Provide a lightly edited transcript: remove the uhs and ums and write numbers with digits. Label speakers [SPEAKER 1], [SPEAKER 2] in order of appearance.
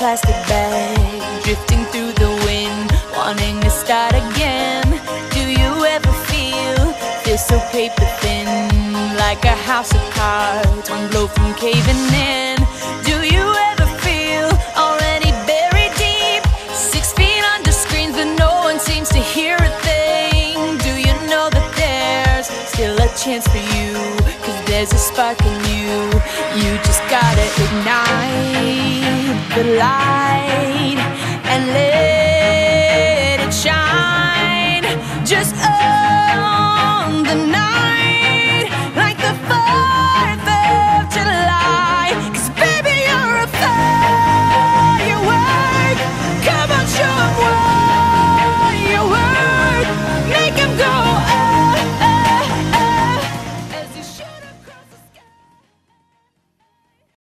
[SPEAKER 1] plastic bag, drifting through the wind, wanting to start again. Do you ever feel so paper thin, like a house of cards, one blow from caving in? Do you ever feel already buried deep, 6 feet under screens but no one seems to hear a thing? Do you know that there's still a chance for you, 'cause there's a spark in you. You just gotta ignite the light.